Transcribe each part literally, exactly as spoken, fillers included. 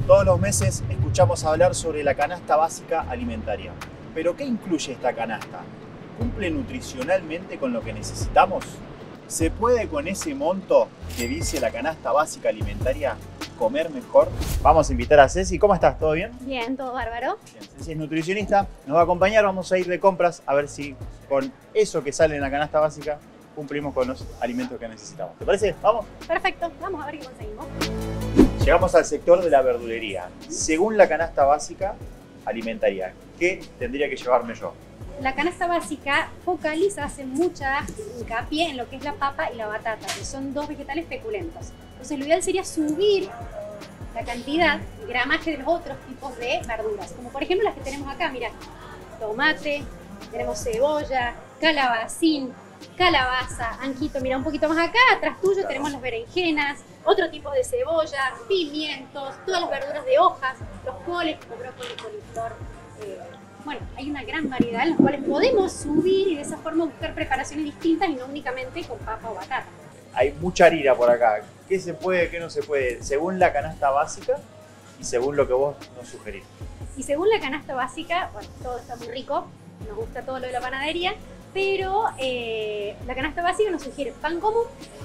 Todos los meses escuchamos hablar sobre la canasta básica alimentaria. ¿Pero qué incluye esta canasta? ¿Cumple nutricionalmente con lo que necesitamos? ¿Se puede con ese monto que dice la canasta básica alimentaria comer mejor? Vamos a invitar a Ceci. ¿Cómo estás? ¿Todo bien? Bien, todo bárbaro. Bien. Ceci es nutricionista, nos va a acompañar, vamos a ir de compras a ver si con eso que sale en la canasta básica cumplimos con los alimentos que necesitamos. ¿Te parece? ¿Vamos? Perfecto, vamos a ver qué conseguimos. Llegamos al sector de la verdulería. Según la canasta básica alimentaria, ¿qué tendría que llevarme yo? La canasta básica focaliza, hace mucha hincapié en lo que es la papa y la batata, que son dos vegetales feculentos. Entonces lo ideal sería subir la cantidad y gramaje de los otros tipos de verduras, como por ejemplo las que tenemos acá, mira, tomate, tenemos cebolla, calabacín, calabaza, anquito, mira un poquito más acá, atrás tuyo tenemos las berenjenas, otro tipo de cebolla, pimientos, todas las verduras de hojas, los coles como brócoli, coliflor. Eh, bueno, hay una gran variedad en las cuales podemos subir y de esa forma buscar preparaciones distintas y no únicamente con papa o batata. Hay mucha harina por acá. ¿Qué se puede, qué no se puede? Según la canasta básica y según lo que vos nos sugerís. Y según la canasta básica, bueno, todo está muy rico, nos gusta todo lo de la panadería, pero eh, la canasta básica nos sugiere pan común,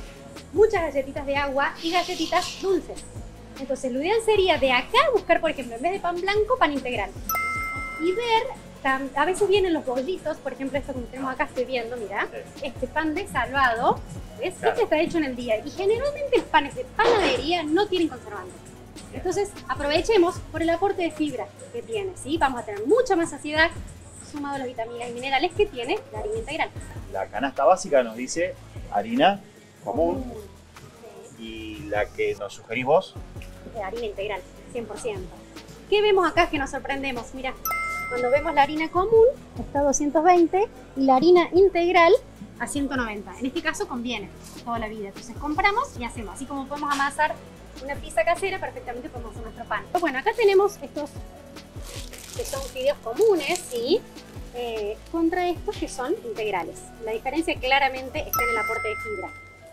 muchas galletitas de agua y galletitas dulces. Entonces lo ideal sería de acá buscar, por ejemplo, en vez de pan blanco, pan integral. Y ver, a veces vienen los bollitos, por ejemplo, esto que tenemos acá, estoy viendo, mira, este pan de salvado, ¿ves? Claro. Este está hecho en el día y generalmente los panes de panadería no tienen conservantes. Entonces aprovechemos por el aporte de fibra que tiene, ¿sí? Vamos a tener mucha más saciedad sumado a las vitaminas y minerales que tiene la harina integral. La canasta básica nos dice harina común sí. Y la que nos sugerís vos, de harina integral, cien por ciento. ¿Qué vemos acá que nos sorprendemos? Mira, cuando vemos la harina común está a doscientos veinte y la harina integral a ciento noventa. En este caso conviene toda la vida. Entonces compramos y hacemos. Así como podemos amasar una pizza casera, perfectamente podemos hacer nuestro pan. Bueno, acá tenemos estos que son fideos comunes, ¿sí? Eh, contra estos que son integrales. La diferencia claramente está en el aporte de fibra.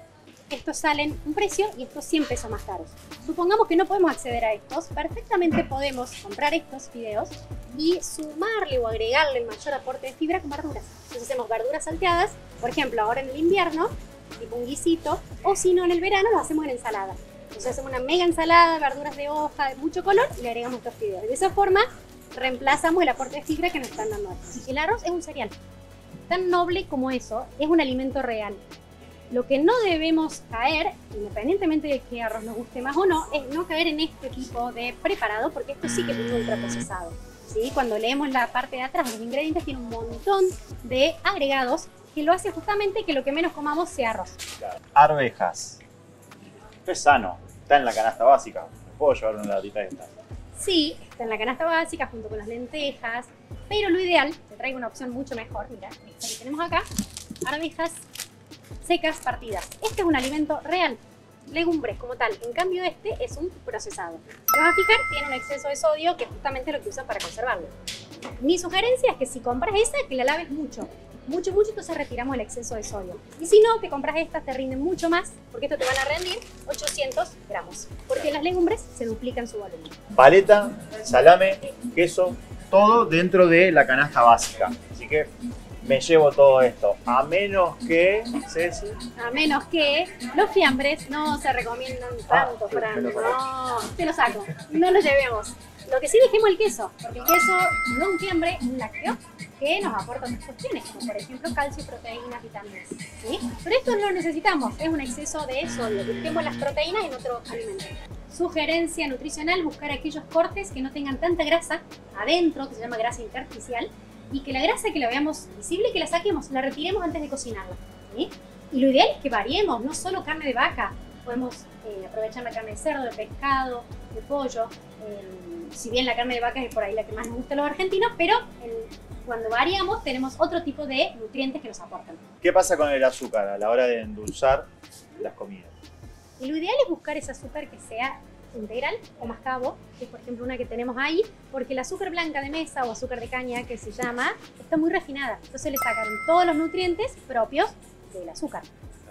Estos salen un precio y estos cien pesos más caros. Supongamos que no podemos acceder a estos, perfectamente podemos comprar estos fideos y sumarle o agregarle el mayor aporte de fibra con verduras. Entonces hacemos verduras salteadas, por ejemplo, ahora en el invierno, tipo un guisito, o si no en el verano lo hacemos en ensalada. Entonces hacemos una mega ensalada, verduras de hoja, de mucho color y le agregamos estos fideos. De esa forma reemplazamos el aporte de fibra que nos están dando aquí. El arroz es un cereal, tan noble como eso, es un alimento real. Lo que no debemos caer, independientemente de que arroz nos guste más o no, es no caer en este tipo de preparado, porque esto sí que es muy ultraprocesado, ¿sí? Cuando leemos la parte de atrás de los ingredientes, tiene un montón de agregados que lo hace justamente que lo que menos comamos sea arroz. Claro. Arvejas. Esto es sano, está en la canasta básica. ¿Puedo llevar una latita de esta? Sí, está en la canasta básica junto con las lentejas, pero lo ideal, te traigo una opción mucho mejor, mira, esta que tenemos acá, arvejas secas partidas. Este es un alimento real, legumbres como tal. En cambio este es un procesado. Te vas a fijar, tiene un exceso de sodio que es justamente lo que usan para conservarlo. Mi sugerencia es que si compras esa, que la laves mucho. Mucho, mucho, entonces retiramos el exceso de sodio. Y si no, te compras estas, te rinden mucho más, porque esto te van a rendir ochocientos gramos. Porque las legumbres se duplican su volumen. Paleta, salame, queso, todo dentro de la canasta básica. Así que me llevo todo esto, a menos que, Ceci. A menos que los fiambres no se recomiendan tanto, ah, Fran. No, te lo saco, no lo llevemos. Lo que sí dejemos el queso, porque el queso no es un fiambre, es un lácteo que nos aporta otras cuestiones, como por ejemplo calcio, proteínas, vitaminas. ¿Sí? Pero esto no lo necesitamos, es un exceso de sodio. Busquemos las proteínas en otro alimento. Sugerencia nutricional, buscar aquellos cortes que no tengan tanta grasa adentro, que se llama grasa intersticial, y que la grasa que la veamos visible, que la saquemos, la retiremos antes de cocinarla, ¿sí? Y lo ideal es que variemos, no solo carne de vaca, podemos eh, aprovechar la carne de cerdo, de pescado, de pollo, eh, si bien la carne de vaca es por ahí la que más nos gusta a los argentinos, pero el, cuando variamos tenemos otro tipo de nutrientes que nos aportan. ¿Qué pasa con el azúcar a la hora de endulzar las comidas? Y lo ideal es buscar ese azúcar que sea integral o mascabo, que es por ejemplo una que tenemos ahí, porque el azúcar blanca de mesa o azúcar de caña que se llama, está muy refinada, entonces le sacaron todos los nutrientes propios del azúcar.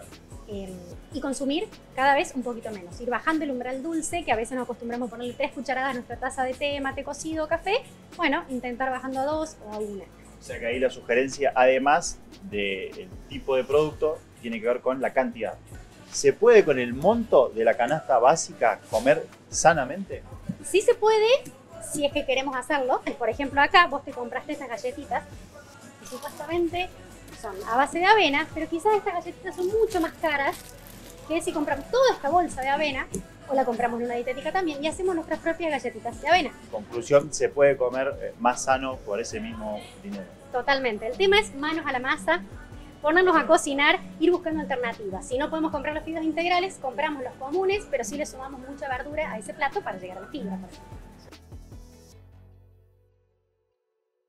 eh, y consumir cada vez un poquito menos. Ir bajando el umbral dulce, que a veces nos acostumbramos a ponerle tres cucharadas a nuestra taza de té, mate cocido, café. Bueno, intentar bajando a dos o a una. O sea que ahí la sugerencia, además del tipo de producto, tiene que ver con la cantidad. ¿Se puede con el monto de la canasta básica comer sanamente? Sí se puede, si es que queremos hacerlo. Por ejemplo, acá vos te compraste estas galletitas que supuestamente son a base de avena, pero quizás estas galletitas son mucho más caras que si compramos toda esta bolsa de avena o la compramos en una dietética también y hacemos nuestras propias galletitas de avena. Conclusión, se puede comer más sano por ese mismo dinero. Totalmente. El tema es manos a la masa, ponernos a cocinar, ir buscando alternativas. Si no podemos comprar los fideos integrales, compramos los comunes, pero sí le sumamos mucha verdura a ese plato para llegar a la fibra, por ejemplo.